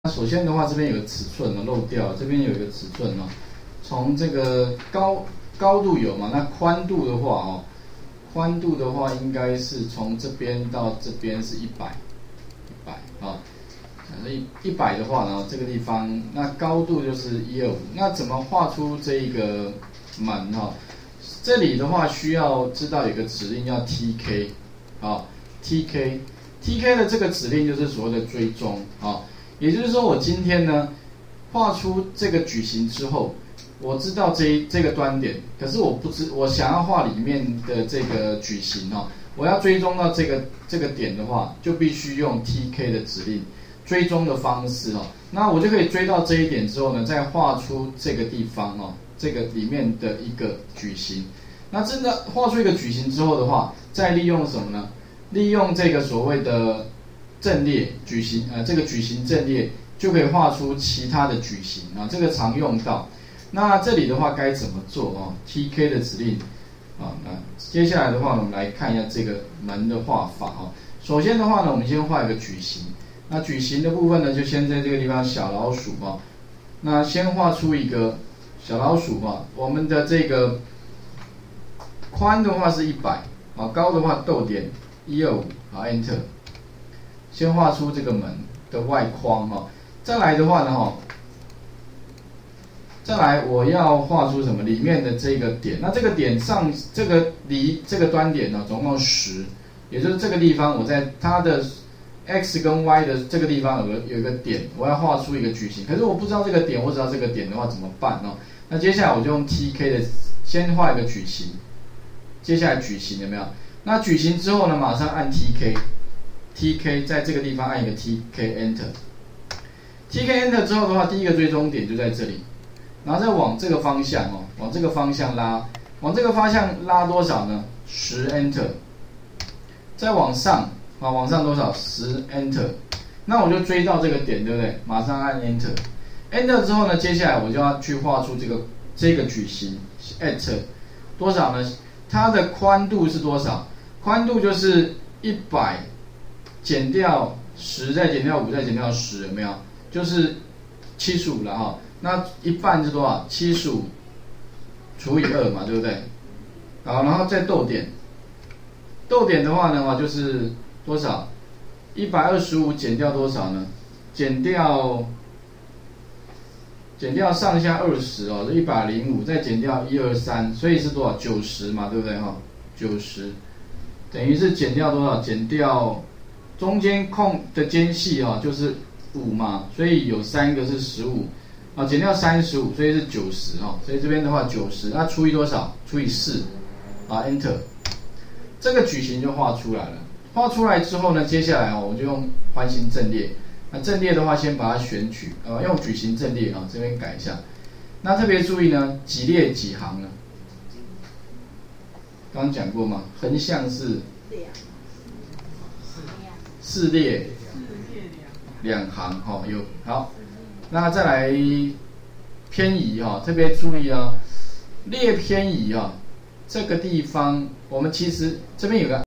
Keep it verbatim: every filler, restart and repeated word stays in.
首先的话，这边有个尺寸哦，漏掉，这边有一个尺寸哦。从这个高高度有嘛，那宽度的话哦，宽度的话应该是从这边到这边是一百，一百啊。一一百的话呢，这个地方那高度就是一二五。那怎么画出这一个门哈、哦？这里的话需要知道有个指令叫 T K 啊 ，T K T K 的这个指令就是所谓的追踪啊。也就是说，我今天呢画出这个矩形之后，我知道这一这个端点，可是我不知我想要画里面的这个矩形哦，我要追踪到这个这个点的话，就必须用 T K 的指令追踪的方式哦。那我就可以追到这一点之后呢，再画出这个地方哦，这个里面的一个矩形。那真的画出一个矩形之后的话，再利用什么呢？利用这个所谓的阵列矩形，呃，这个矩形阵列就可以画出其他的矩形啊，这个常用到。那这里的话该怎么做哦 ？T K 的指令啊，那接下来的话呢，我们来看一下这个门的画法哦。首先的话呢，我们先画一个矩形。那矩形的部分呢，就先在这个地方小老鼠啊，那先画出一个小老鼠啊，我们的这个宽的话是一百啊，高的话逗点一二五，好 Enter。先画出这个门的外框哈，再来的话呢哈，再来我要画出什么？里面的这个点，那这个点上这个离这个端点呢，总共十，也就是这个地方我在它的 x 跟 y 的这个地方有个有一个点，我要画出一个矩形，可是我不知道这个点，我只知道这个点的话怎么办呢？那接下来我就用 T K 的先画一个矩形，接下来矩形有没有？那矩形之后呢，马上按 T K。T K 在这个地方按一个 T K Enter，T K Enter 之后的话，第一个追踪点就在这里，然后再往这个方向哦，往这个方向拉，往这个方向拉多少呢？十 Enter， 再往上啊，往上多少？十 Enter， 那我就追到这个点，对不对？马上按 Enter，Enter 之后呢，接下来我就要去画出这个这个矩形 at 多少呢？它的宽度是多少？宽度就是一百。减掉十，再减掉五，再减掉十，有没有？就是七十五了哈。那一半是多少？七十五除以二嘛，对不对？好，然后再逗点。逗点的话呢，就是多少？一百二十五减掉多少呢？减掉减掉上下二十哦，一百零五，再减掉一二三，所以是多少？九十嘛，对不对哈？九十等于是减掉多少？减掉。中间空的间隙啊，就是五嘛，所以有三个是十五，啊，减掉三十五，所以是九十哈，所以这边的话九十，那除以多少？除以四，啊 ，Enter， 这个矩形就画出来了。画出来之后呢，接下来哦，我就用环形阵列。那阵列的话，先把它选取，呃，用矩形阵列啊，这边改一下。那特别注意呢，几列几行呢？刚刚讲过嘛，横向是四列两行哈、哦、有好，那再来偏移哈、哦，特别注意啊、哦，列偏移啊、哦，这个地方我们其实这边有个